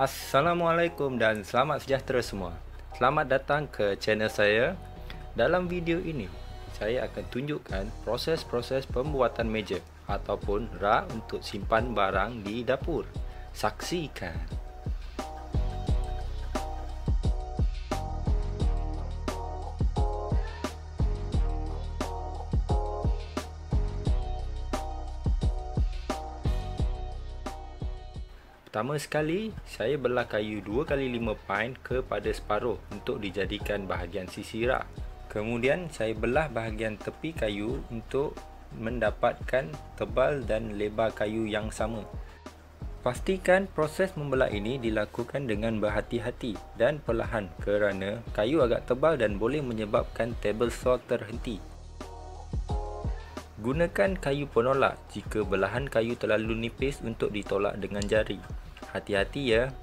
Assalamualaikum dan selamat sejahtera semua. Selamat datang ke channel saya. Dalam video ini, saya akan tunjukkan proses-proses pembuatan meja ataupun rak untuk simpan barang di dapur. Saksikan. Pertama sekali, saya belah kayu 2x5 pint kepada separuh untuk dijadikan bahagian sisi rak. Kemudian saya belah bahagian tepi kayu untuk mendapatkan tebal dan lebar kayu yang sama. Pastikan proses membelah ini dilakukan dengan berhati-hati dan perlahan kerana kayu agak tebal dan boleh menyebabkan table saw terhenti. Gunakan kayu penolak jika belahan kayu terlalu nipis untuk ditolak dengan jari. Hati-hati ya.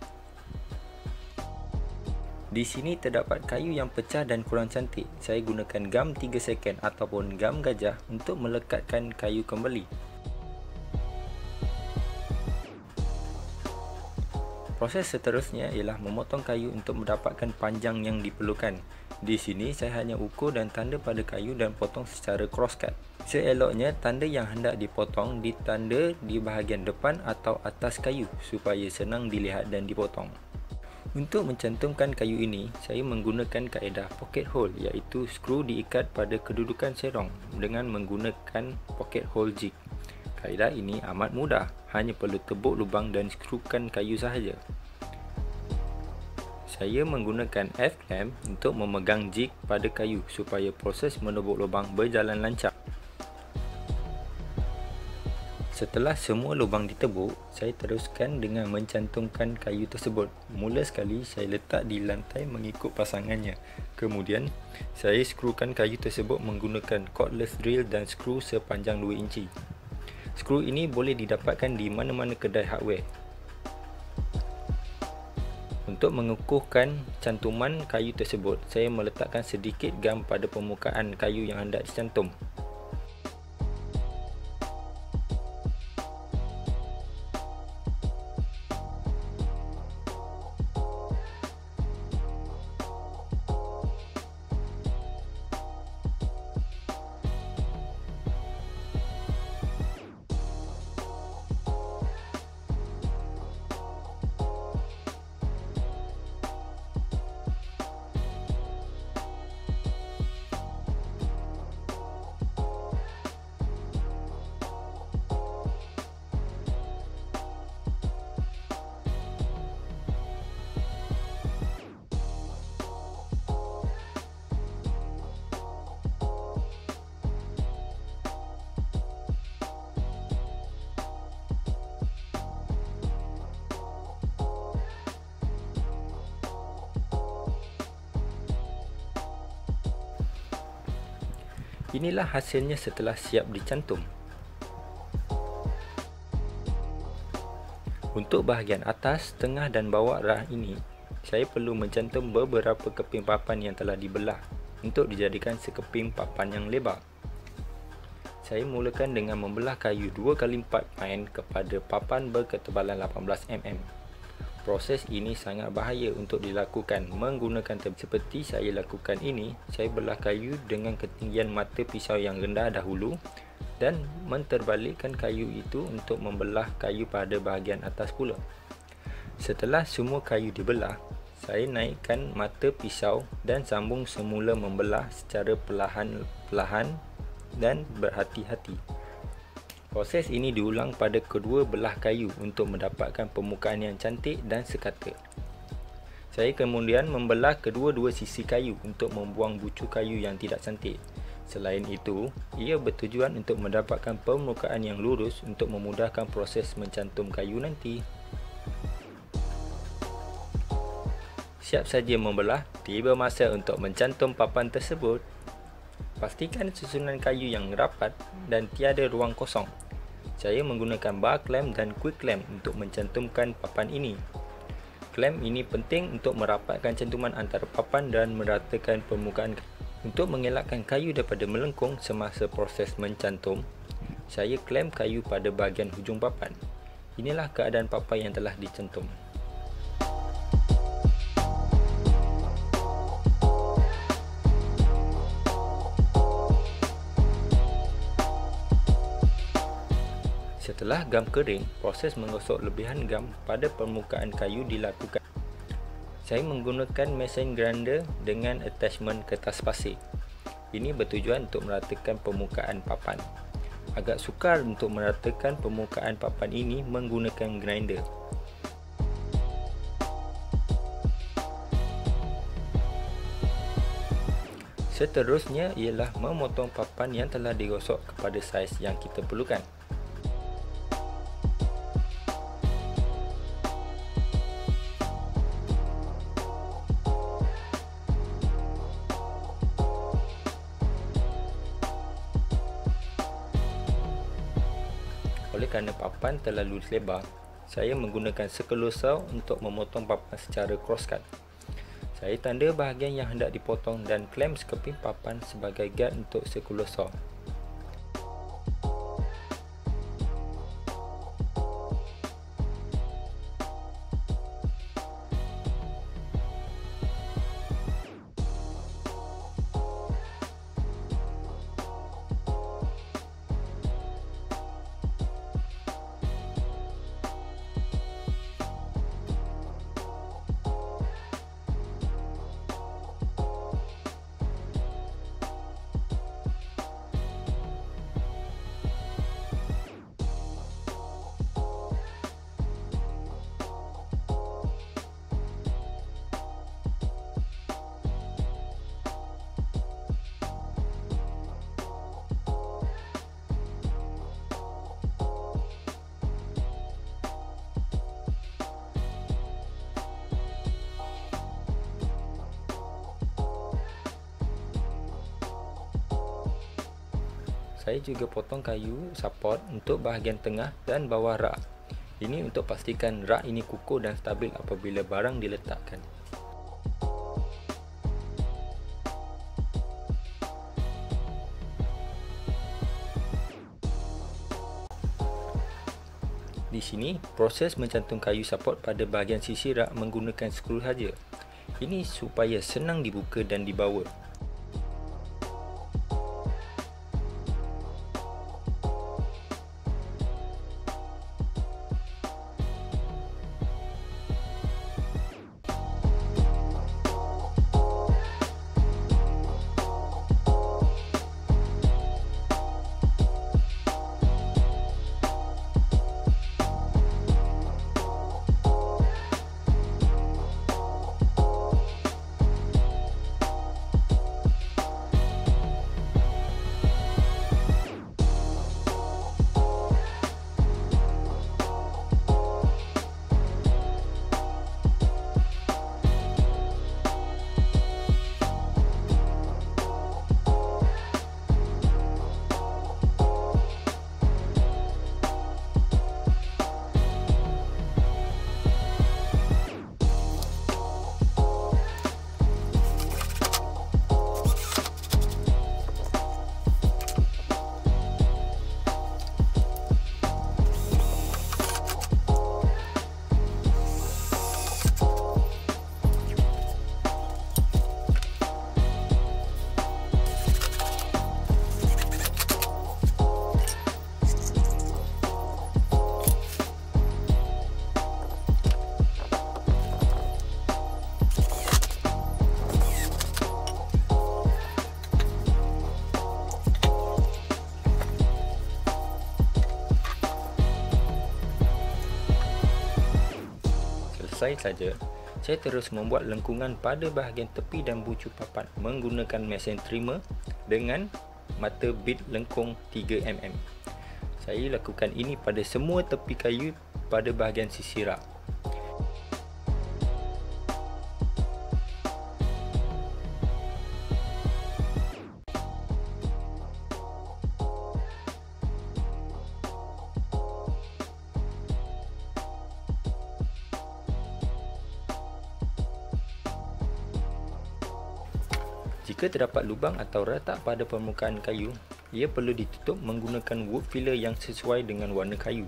Di sini terdapat kayu yang pecah dan kurang cantik. Saya gunakan gam 3 second ataupun gam gajah untuk melekatkan kayu kembali. Proses seterusnya ialah memotong kayu untuk mendapatkan panjang yang diperlukan. Di sini saya hanya ukur dan tanda pada kayu dan potong secara cross cut. Seeloknya tanda yang hendak dipotong ditanda di bahagian depan atau atas kayu supaya senang dilihat dan dipotong. Untuk mencantumkan kayu ini, saya menggunakan kaedah pocket hole, iaitu skru diikat pada kedudukan serong dengan menggunakan pocket hole jig. Kaedah ini amat mudah, hanya perlu tebuk lubang dan skrukan kayu sahaja. Saya menggunakan F-clamp untuk memegang jig pada kayu supaya proses menebuk lubang berjalan lancar. Setelah semua lubang ditebuk, saya teruskan dengan mencantumkan kayu tersebut. Mula sekali saya letak di lantai mengikut pasangannya. Kemudian, saya skrukan kayu tersebut menggunakan cordless drill dan skru sepanjang 2 inci. Skru ini boleh didapatkan di mana-mana kedai hardware. Untuk mengukuhkan cantuman kayu tersebut, saya meletakkan sedikit gam pada permukaan kayu yang hendak dicantum. Inilah hasilnya setelah siap dicantum. Untuk bahagian atas, tengah dan bawah rak ini, saya perlu mencantum beberapa keping papan yang telah dibelah untuk dijadikan sekeping papan yang lebar. Saya mulakan dengan membelah kayu 2x4 pint kepada papan berketebalan 18 mm. Proses ini sangat bahaya untuk dilakukan menggunakan seperti saya lakukan ini. Saya belah kayu dengan ketinggian mata pisau yang rendah dahulu dan menterbalikkan kayu itu untuk membelah kayu pada bahagian atas pula. Setelah semua kayu dibelah, saya naikkan mata pisau dan sambung semula membelah secara perlahan-lahan dan berhati-hati. Proses ini diulang pada kedua belah kayu untuk mendapatkan permukaan yang cantik dan sekata. Saya kemudian membelah kedua-dua sisi kayu untuk membuang bucu kayu yang tidak cantik. Selain itu, ia bertujuan untuk mendapatkan permukaan yang lurus untuk memudahkan proses mencantum kayu nanti. Siap saja membelah, tiba masa untuk mencantum papan tersebut. Pastikan susunan kayu yang rapat dan tiada ruang kosong. Saya menggunakan bar clamp dan quick clamp untuk mencantumkan papan ini. Clamp ini penting untuk merapatkan cantuman antara papan dan meratakan permukaan. Untuk mengelakkan kayu daripada melengkung semasa proses mencantum, saya clamp kayu pada bahagian hujung papan. Inilah keadaan papan yang telah dicantum. Setelah gam kering, proses menggosok lebihan gam pada permukaan kayu dilakukan. Saya menggunakan mesin grinder dengan attachment kertas pasir. Ini bertujuan untuk meratakan permukaan papan. Agak sukar untuk meratakan permukaan papan ini menggunakan grinder. Seterusnya ialah memotong papan yang telah digosok kepada saiz yang kita perlukan. Oleh kerana papan terlalu lebar, saya menggunakan sekelur saw untuk memotong papan secara cross cut. Saya tanda bahagian yang hendak dipotong dan klem sekeping papan sebagai guide untuk sekelur saw. Saya juga potong kayu support untuk bahagian tengah dan bawah rak. Ini untuk pastikan rak ini kukuh dan stabil apabila barang diletakkan. Di sini, proses mencantum kayu support pada bahagian sisi rak menggunakan skru saja. Ini supaya senang dibuka dan dibawa. Selesai saja, saya terus membuat lengkungan pada bahagian tepi dan bucu papan menggunakan mesin trimmer dengan mata bit lengkung 3mm. Saya lakukan ini pada semua tepi kayu pada bahagian sisi rak. Jika terdapat lubang atau retak pada permukaan kayu, ia perlu ditutup menggunakan wood filler yang sesuai dengan warna kayu.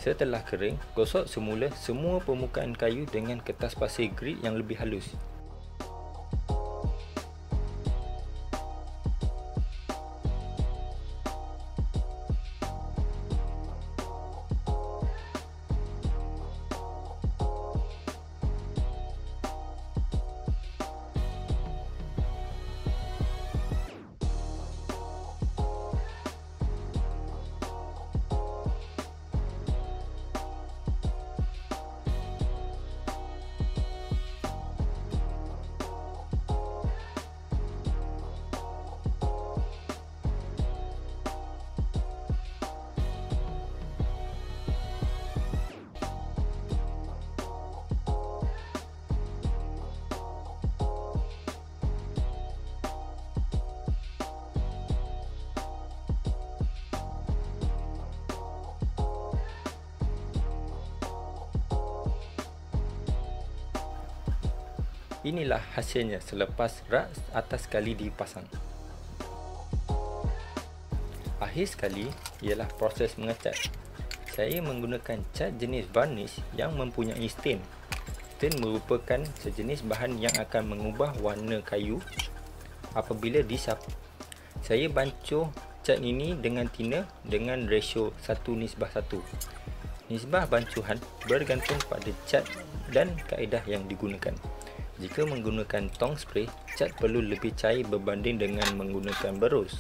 Setelah kering, gosok semula semua permukaan kayu dengan kertas pasir grit yang lebih halus. Inilah hasilnya selepas rak atas sekali dipasang. Akhir sekali ialah proses mengecat. Saya menggunakan cat jenis varnish yang mempunyai stain. Stain merupakan sejenis bahan yang akan mengubah warna kayu apabila disap. Saya bancuh cat ini dengan tina dengan rasio 1:1. Nisbah bancuhan bergantung pada cat dan kaedah yang digunakan. Jika menggunakan tong spray, cat perlu lebih cair berbanding dengan menggunakan berus.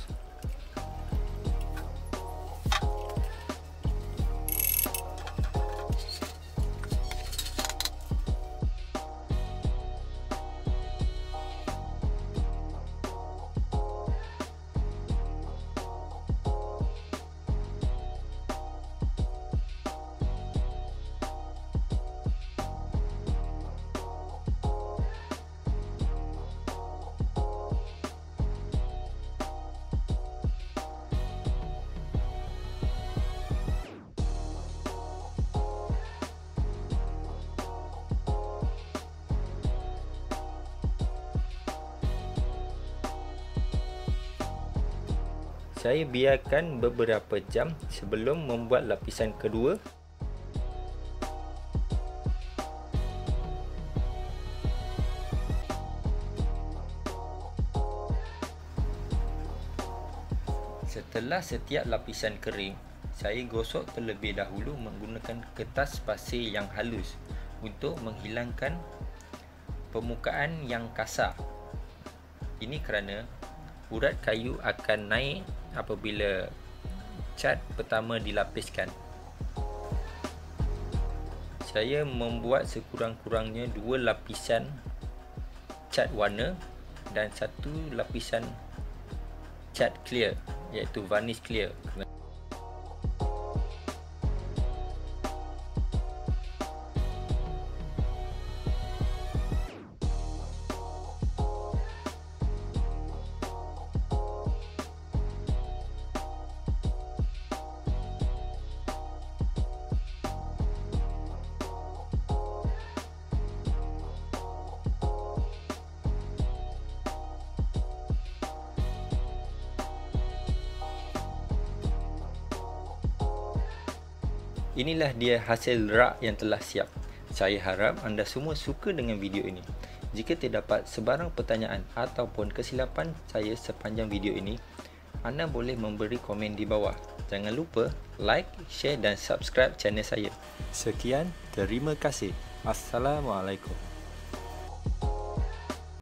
Saya biarkan beberapa jam sebelum membuat lapisan kedua. Setelah setiap lapisan kering, saya gosok terlebih dahulu menggunakan kertas pasir yang halus untuk menghilangkan permukaan yang kasar. Ini kerana urat kayu akan naik apabila cat pertama dilapiskan. Saya membuat sekurang-kurangnya 2 lapisan cat warna dan 1 lapisan cat clear, iaitu varnish clear. Inilah dia hasil rak yang telah siap. Saya harap anda semua suka dengan video ini. Jika terdapat sebarang pertanyaan ataupun kesilapan saya sepanjang video ini, anda boleh memberi komen di bawah. Jangan lupa like, share dan subscribe channel saya. Sekian, terima kasih. Assalamualaikum.